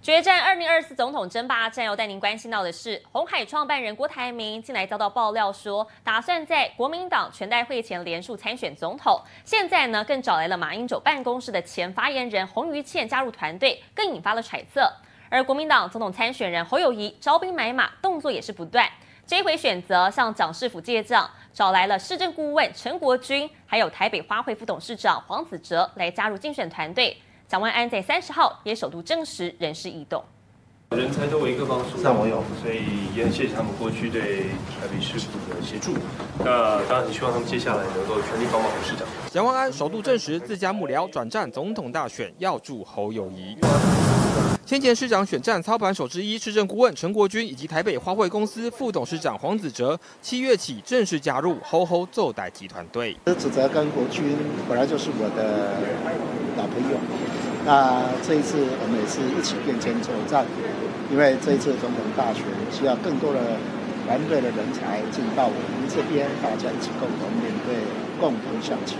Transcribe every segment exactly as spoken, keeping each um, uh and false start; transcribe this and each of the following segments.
决战二零二四总统争霸战，要带您关心到的是，鸿海创办人郭台铭近来遭到爆料说，打算在国民党全代会前连署参选总统。现在呢，更找来了马英九办公室的前发言人洪于倩加入团队，更引发了揣测。而国民党总统参选人侯友宜招兵买马，动作也是不断。这一回选择向蒋市府借账，找来了市政顾问陈国军，还有台北花卉副董事长黄子哲来加入竞选团队。蒋万安在三十号也首度证实人事异动， 人才都为各方所上我有， 所以也很谢谢他们过去对台北市府的协助。那当然很希望他们接下来能够全力帮忙侯市长。 蒋万安首度证实自家幕僚转战总统大选要助侯友宜。先前市长选战操盘手之一市政顾问陈国军以及台北花卉公司副董事长黄子哲，七月起正式加入吼吼奏代集团队。 子哲跟国军本来就是我的老朋友，那这一次我们也是一起并肩作战，因为这一次总统大选需要更多的团队的人才进到我们这边，大家一起共同面对，共同向前。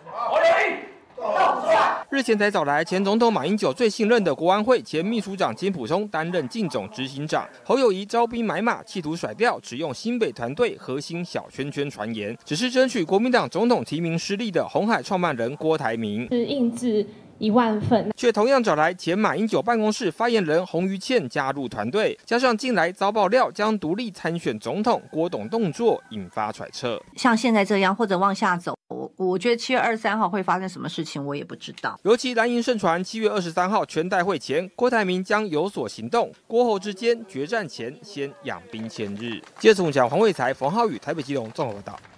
日前才找来前总统马英九最信任的国安会前秘书长金溥聪担任竞总执行长，侯友宜招兵买马，企图甩掉只用新北团队核心小圈圈传言，只是争取国民党总统提名失利的鸿海创办人郭台铭， 是印制一万份， 却同样找来前马英九办公室发言人洪于倩加入团队，加上近来遭爆料将独立参选总统，郭董动作引发揣测。 像现在这样，或者往下走。我我觉得七月二十三号会发生什么事情，我也不知道。 尤其蓝营盛传，七月二十三号全代会前，郭台铭将有所行动。郭侯之间决战前，先养兵千日。记者从讲黄卫才、冯浩宇台北基隆综合报道。